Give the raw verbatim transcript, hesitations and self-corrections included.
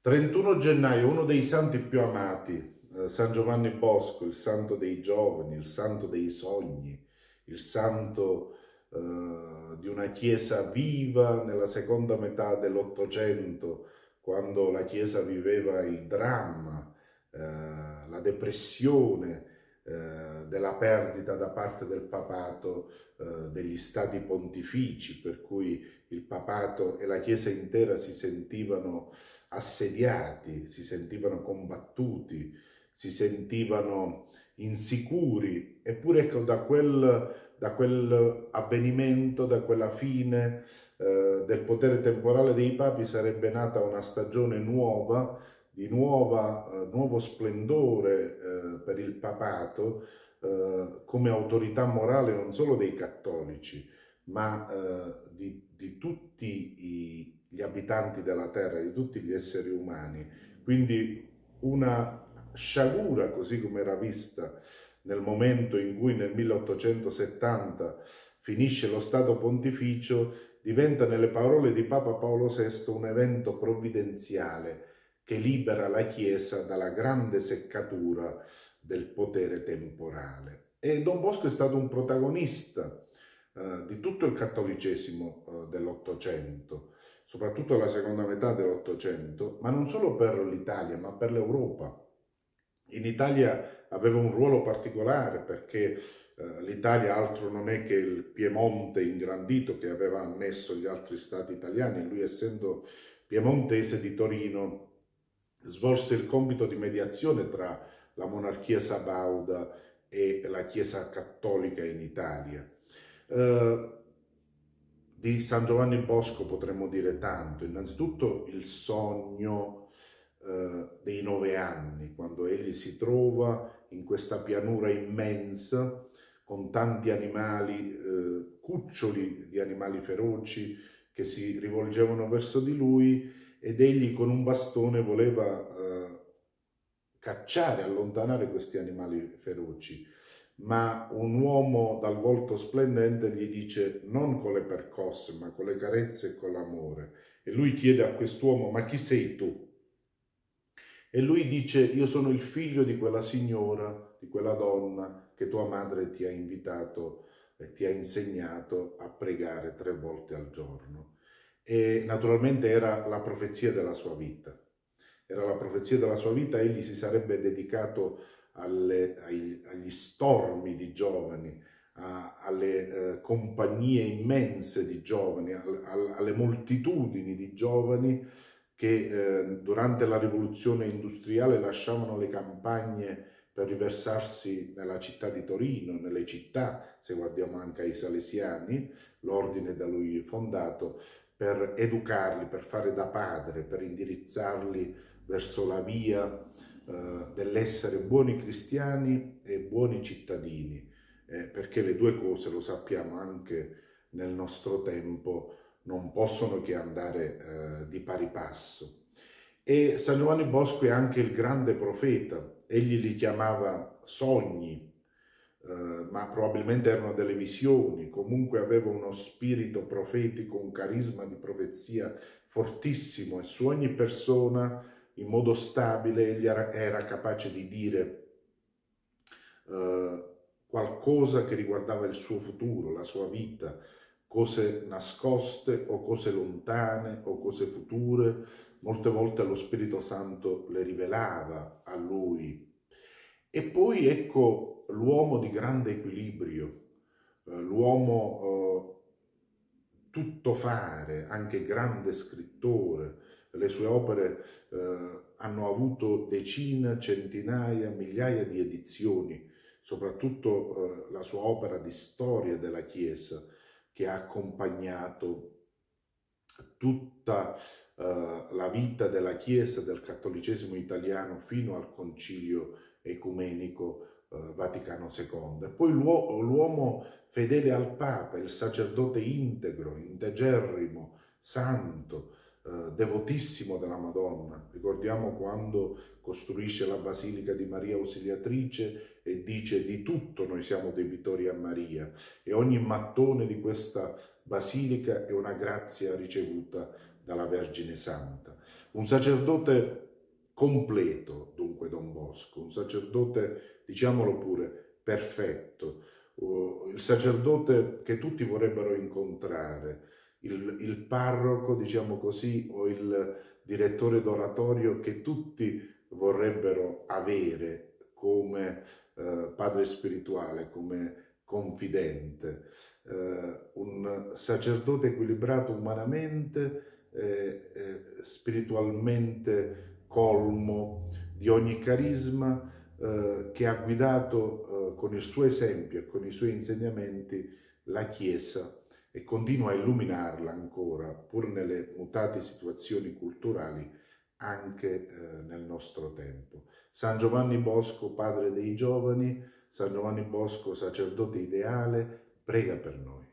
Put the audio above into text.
trentuno gennaio, uno dei santi più amati, eh, San Giovanni Bosco, il santo dei giovani, il santo dei sogni, il santo eh, di una chiesa viva nella seconda metà dell'Ottocento, quando la chiesa viveva il dramma, eh, la depressione eh, della perdita da parte del papato eh, degli stati pontifici, per cui il papato e la chiesa intera si sentivano assediati, si sentivano combattuti, si sentivano insicuri, eppure ecco da quel, da quel avvenimento, da quella fine eh, del potere temporale dei papi sarebbe nata una stagione nuova, di nuova, eh, nuovo splendore eh, per il papato eh, come autorità morale non solo dei cattolici, ma eh, di, di tutti i gli abitanti della terra, di tutti gli esseri umani. Quindi una sciagura, così come era vista nel momento in cui nel milleottocentosettanta finisce lo Stato Pontificio, diventa nelle parole di Papa Paolo sesto un evento provvidenziale che libera la Chiesa dalla grande seccatura del potere temporale. E Don Bosco è stato un protagonista eh, di tutto il cattolicesimo eh, dell'Ottocento, soprattutto la seconda metà dell'Ottocento, ma non solo per l'Italia, ma per l'Europa. In Italia aveva un ruolo particolare perché eh, l'Italia altro non è che il Piemonte ingrandito che aveva annesso gli altri stati italiani. Lui, essendo piemontese di Torino, svolse il compito di mediazione tra la monarchia sabauda e la Chiesa cattolica in Italia. Eh, di San Giovanni Bosco potremmo dire tanto. Innanzitutto il sogno eh, dei nove anni, quando egli si trova in questa pianura immensa con tanti animali, eh, cuccioli di animali feroci che si rivolgevano verso di lui, ed egli con un bastone voleva eh, cacciare, allontanare questi animali feroci. Ma un uomo dal volto splendente gli dice non con le percosse, ma con le carezze e con l'amore. E lui chiede a quest'uomo: ma chi sei tu? E lui dice: io sono il figlio di quella signora, di quella donna che tua madre ti ha invitato e ti ha insegnato a pregare tre volte al giorno. E naturalmente era la profezia della sua vita. Era la profezia della sua vita, egli si sarebbe dedicato alle, ai, agli stormi di giovani, a, alle eh, compagnie immense di giovani, a, a, alle moltitudini di giovani che eh, durante la rivoluzione industriale lasciavano le campagne per riversarsi nella città di Torino, nelle città, se guardiamo anche ai Salesiani, l'ordine da lui fondato, per educarli, per fare da padre, per indirizzarli verso la via eh, dell'essere buoni cristiani e buoni cittadini, eh, perché le due cose, lo sappiamo anche nel nostro tempo, non possono che andare eh, di pari passo. E San Giovanni Bosco è anche il grande profeta, egli li chiamava sogni, eh, ma probabilmente erano delle visioni, comunque aveva uno spirito profetico, un carisma di profezia fortissimo, e su ogni persona in modo stabile egli era, era capace di dire eh, qualcosa che riguardava il suo futuro, la sua vita, cose nascoste o cose lontane o cose future. Molte volte lo Spirito Santo le rivelava a lui. E poi ecco l'uomo di grande equilibrio, eh, l'uomo eh, tuttofare, anche grande scrittore. Le sue opere eh, hanno avuto decine, centinaia, migliaia di edizioni, soprattutto eh, la sua opera di storia della Chiesa, che ha accompagnato tutta uh, la vita della Chiesa, del cattolicesimo italiano, fino al concilio ecumenico uh, Vaticano secondo. E poi l'uomo fedele al Papa, il sacerdote integro, integerrimo, santo, uh, devotissimo della Madonna. Ricordiamo quando costruisce la Basilica di Maria Ausiliatrice e dice: di tutto noi siamo debitori a Maria, e ogni mattone di questa basilica è una grazia ricevuta dalla Vergine Santa. Un sacerdote completo, dunque, Don Bosco, un sacerdote, diciamolo pure, perfetto, uh, il sacerdote che tutti vorrebbero incontrare, il, il parroco, diciamo così, o il direttore d'oratorio che tutti vorrebbero avere come uh, padre spirituale, come confidente, uh, un sacerdote equilibrato umanamente, eh, eh, spiritualmente colmo di ogni carisma, eh, che ha guidato eh, con il suo esempio e con i suoi insegnamenti la Chiesa e continua a illuminarla ancora, pur nelle mutate situazioni culturali, anche eh, nel nostro tempo. San Giovanni Bosco, padre dei giovani, San Giovanni Bosco, sacerdote ideale, prega per noi.